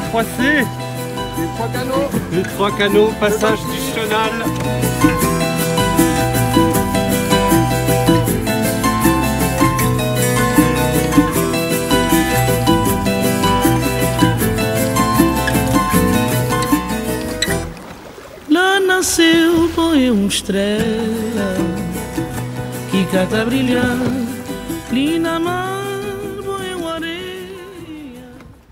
les 3C. Les 3 canaux. Les 3 canaux, passage du Chenal. Lá nasceu, foi estrela que cata brilhar, linda mar, foi areia.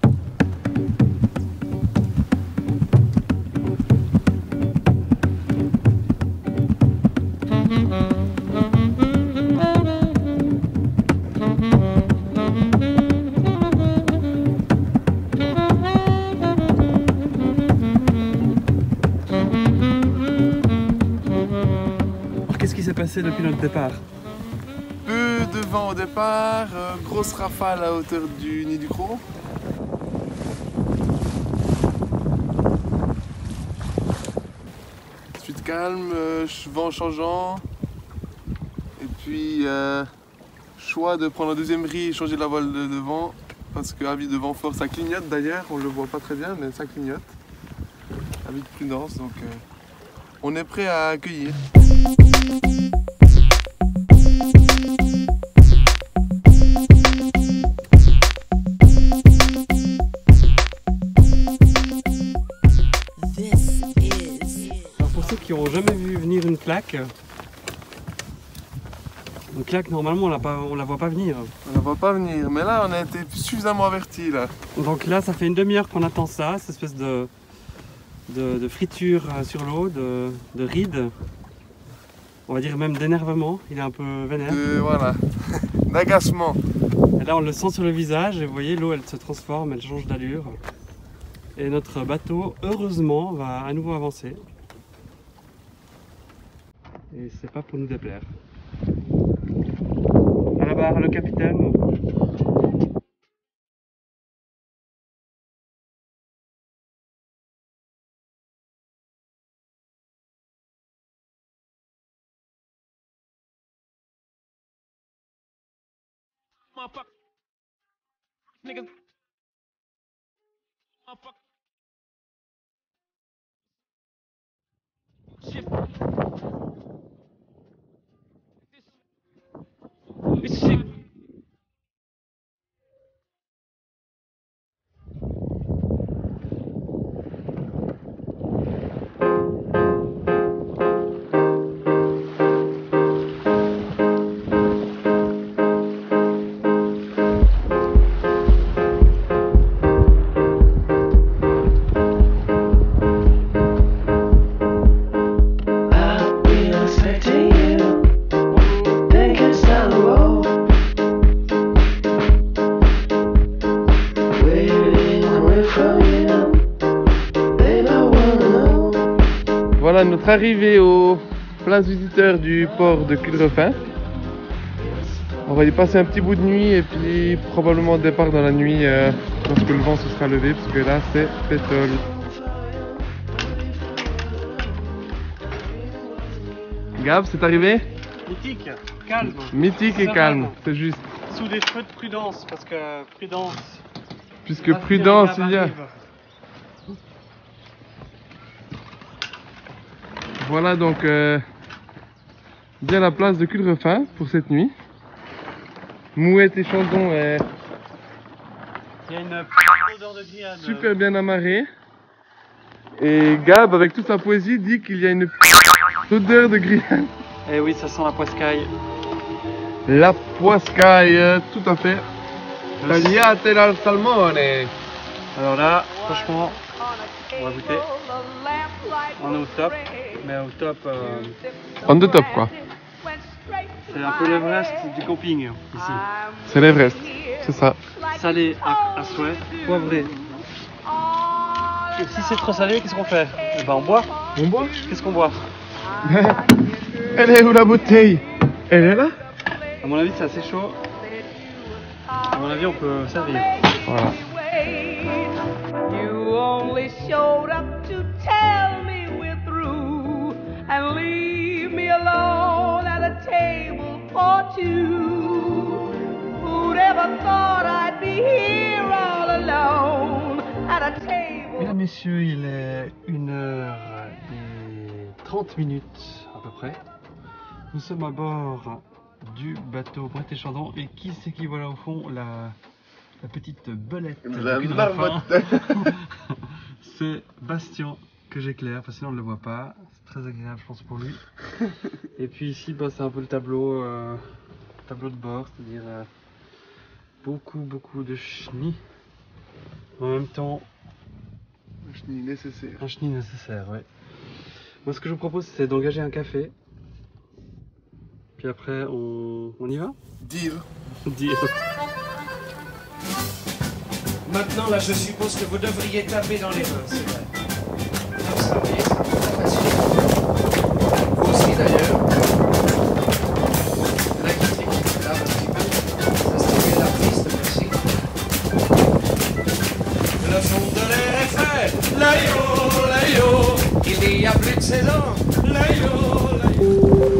Qu'est-ce qui s'est passé depuis notre départ? Peu de vent au départ, grosse rafale à hauteur du nid du Croc. Ensuite calme, vent changeant. Et puis choix de prendre la deuxième grille et changer la voile de devant. Parce que avis de vent fort, ça clignote d'ailleurs, on le voit pas très bien mais ça clignote. Avis de prudence, donc on est prêt à accueillir. Alors pour ceux qui n'ont jamais vu venir une claque normalement on la voit pas venir. On ne va pas venir, mais là on a été suffisamment avertis là. Donc là ça fait une demi-heure qu'on attend ça, cette espèce de friture sur l'eau, de ride, on va dire même d'énervement, il est un peu vénère. Voilà, d'agacement. Et là on le sent sur le visage et vous voyez l'eau elle se transforme, elle change d'allure. Et notre bateau heureusement va à nouveau avancer. Et c'est pas pour nous déplaire. À la barre le capitaine. Voilà notre arrivée aux places visiteurs du port de Culdrefin. On va y passer un petit bout de nuit et puis probablement départ dans la nuit lorsque le vent se sera levé parce que là c'est pétrole. Gab, c'est arrivé? Mythique, calme. Mythique et calme, c'est juste. Sous des feux de prudence, parce que prudence. Puisque prudence il y a. Voilà donc bien la place de Culdrefin pour cette nuit. Mouette et Chandon est Il y a une odeur de grillade. super bien amarrée. Et Gab, avec toute sa poésie, dit qu'il y a une odeur de grillade. Eh oui, ça sent la poiscaille. La poiscaille, tout à fait. Tagliate al salmone. Alors là, franchement, on va goûter. On est au top, mais au top, On the top quoi. c'est un peu l'Everest du camping ici. C'est l'Everest, c'est ça. Salé à souhait, poivré. Et si c'est trop salé, qu'est-ce qu'on fait? Eh ben on boit. On boit? Qu'est-ce qu'on boit? Elle est où la bouteille? Elle est là? À mon avis, c'est assez chaud. À mon avis, on peut servir. Voilà. You only showed up to tell me we're through and leave me alone at a table for two. Who'd ever thought I'd be here all alone at a table. Mesdames, messieurs, il est 1h30 à peu près. Nous sommes à bord du bateau Bretèche-Chandon et qui c'est qui voit là au fond la petite belette du cul de Rafin. C'est Bastien que j'éclaire, parce que sinon on ne le voit pas. C'est très agréable je pense pour lui. Et puis ici bah, c'est un peu le tableau de bord, c'est-à-dire beaucoup de chenilles. En même temps Un chenille nécessaire. un chenille nécessaire, ouais. Moi ce que je vous propose c'est d'engager un café. Puis après on y va. Deal. Deal. Maintenant, là, je suppose que vous devriez taper dans les mains, c'est vrai. Comme ça, vous voyez, c'est très facile. Vous aussi, d'ailleurs. La critique, là, un petit peu. Ça stimule la piste, merci. Le son de l'air est fait. Laïo, laïo. Il y a plus de 16 ans. Laïo, laïo.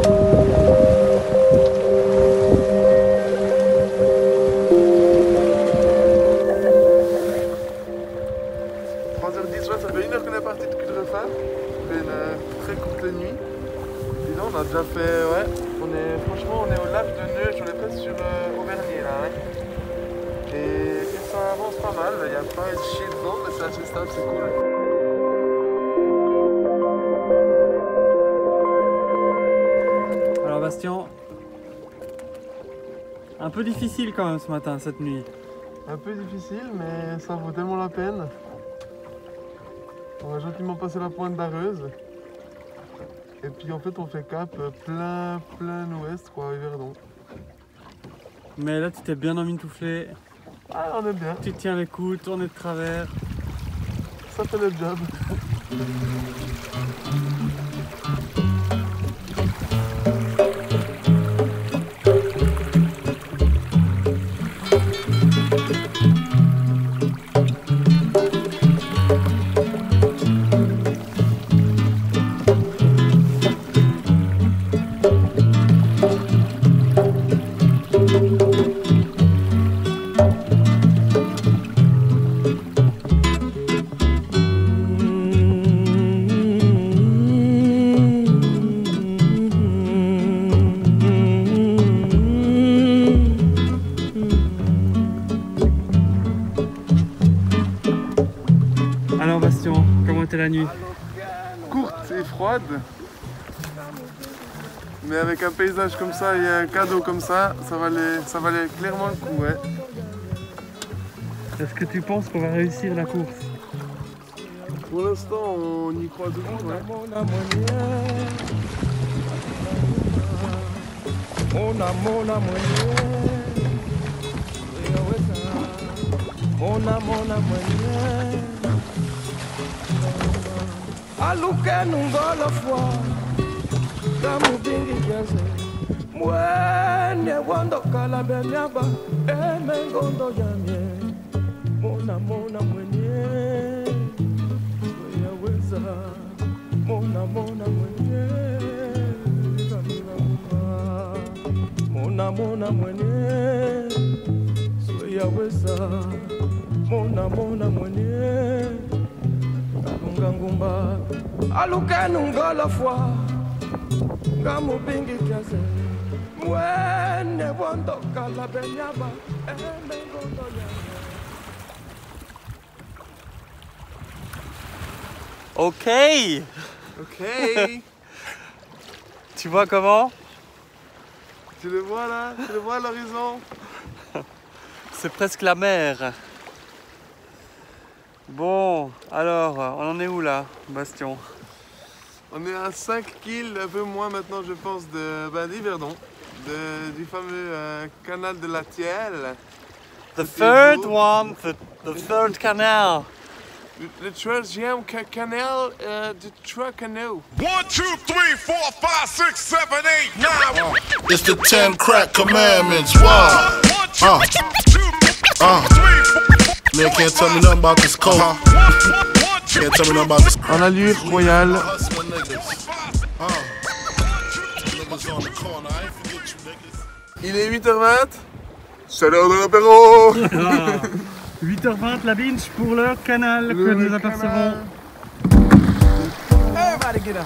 3h10, ça fait 1 heure qu'on est parti de Cudrefin. C'était une très courte nuit. Puis là, on a déjà fait, ouais, franchement, on est au lac de Neuch, on est presque sur Auvergne là. Hein. Et ça avance pas mal, il n'y a pas de chier devant, mais c'est assez stable, c'est cool. Alors Bastien, un peu difficile quand même ce matin, cette nuit. Un peu difficile, mais ça vaut tellement la peine. On va gentiment passer la pointe d'Areuse. Et puis en fait on fait cap plein ouest pour arriver à Verdon. Mais là tu t'es bien emmitouflé, Ah on est bien, tu tiens les coudes, tourner de travers. ça fait le job. Alors Bastien, comment était la nuit? Courte et froide. Mais avec un paysage comme ça et un cadeau comme ça valait clairement le coup. Ouais. Est-ce que tu penses qu'on va réussir la course? Pour l'instant on y croit toujours. Ouais. Aluke nungola fwa Kamu bingi kiaze Mwene wando kala benyaba Eme ngondo jamye Mona mwenye Swea weza Mona mwenye Mona mwenye Swea weza Mona mwenye Ngangumba alukenu ngola fwa ngamu bingi kiaze mwene wondo kala benyaba eme ngondo yane. Ok. Ok. Tu vois comment? Tu le vois là? Tu le vois à l'horizon? C'est presque la mer. Bon, alors, on en est où là, Bastien? On est à 5 kills, un peu moins maintenant je pense, d'Yverdon, du fameux canal de la Thielle. The third one, the third canal. Le troisième canal de trois canaux. 1, 2, 3, 4, 5, 6, 7, 8, 9. It's the 10 crack commandments. Wow. 1, 2, 3, 4. Man can't tell me nothing about this coke. Can't tell me nothing about this En allure royale. hustling niggas. Niggas on the corner. I ain't forget you niggas. Il est 8h20. C'est l'heure de l'apéro. 8h20 la binge pour le canal que nous apercevons. Everybody get up.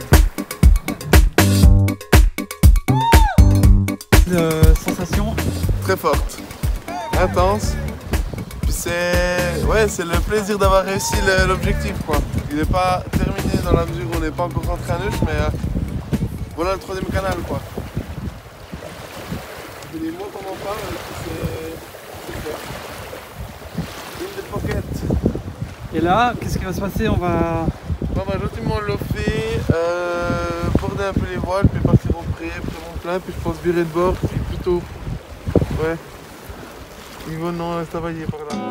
Sensation Très forte, intense. Puis c'est le plaisir d'avoir réussi l'objectif quoi. Il n'est pas terminé dans la mesure où on n'est pas encore rentré à Neuch, mais voilà le 3e canal quoi. Et les mots qu'on en parle, c'est super. In the pocket. Et là, qu'est-ce qui va se passer? On va Gentiment l'offer, border un peu les voiles, puis partir au pré, prendre mon plein, puis je pense virer de bord, puis plutôt. Ouais. Niveau non, ça va y est par là.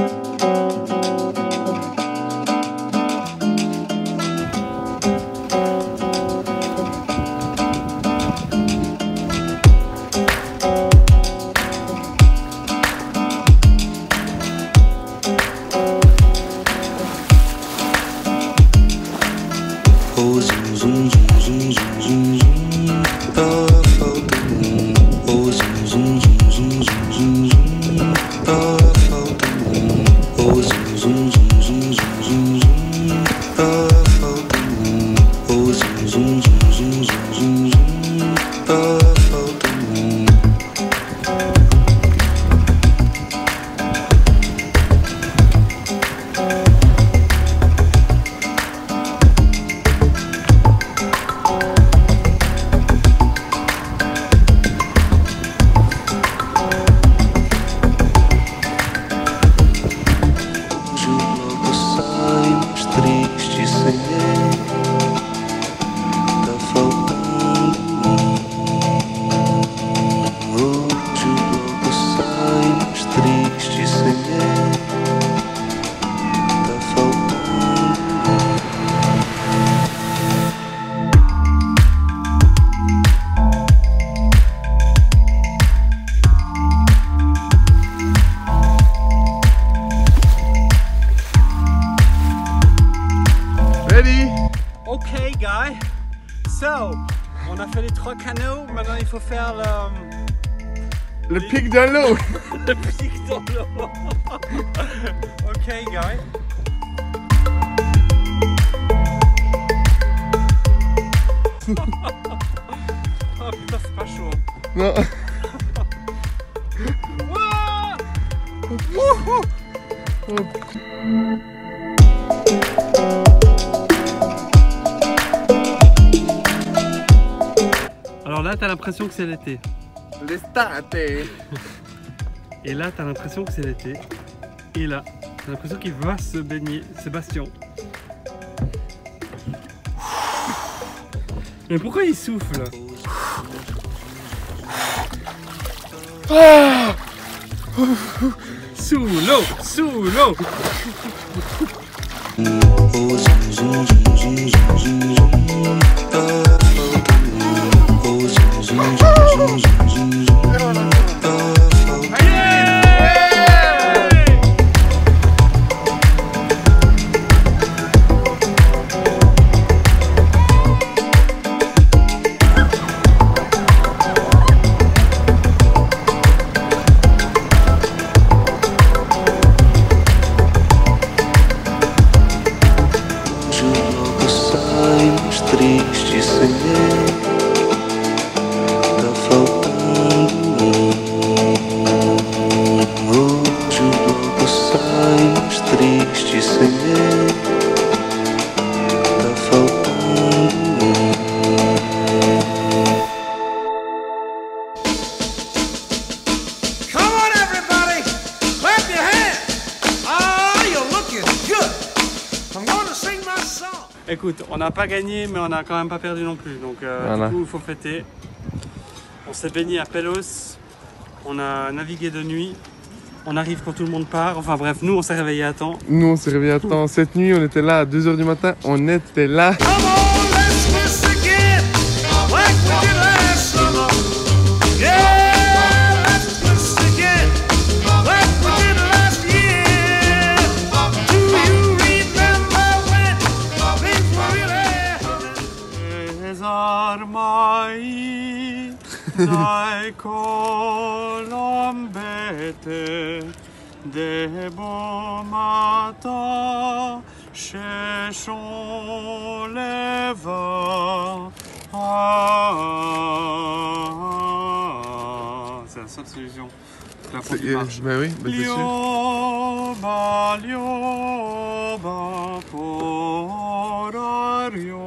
On a fait les 3 canaux, maintenant il faut faire le pic dans l'eau. Le pic dans l'eau. Ok, guys. Oh putain, c'est pas chaud. Non. Alors là, t'as l'impression que c'est l'été. L'estate. Et là, t'as l'impression que c'est l'été. Et là, t'as l'impression qu'il va se baigner, Sébastien. Mais pourquoi il souffle? Sous l'eau, sous l'eau. Écoute, on n'a pas gagné, mais on n'a quand même pas perdu non plus. Donc voilà. Du coup, il faut fêter. On s'est baigné à Pelos. On a navigué de nuit. On arrive quand tout le monde part. Enfin bref, nous, on s'est réveillé à temps. Nous, on s'est réveillé à temps. Cette nuit, on était là à 2 h du matin. On était là. des beaux matins, cherchons les vents. C'est la seule solution. La fond du marche. Bah oui, bah c'est sûr. Lioba, lioba, porario.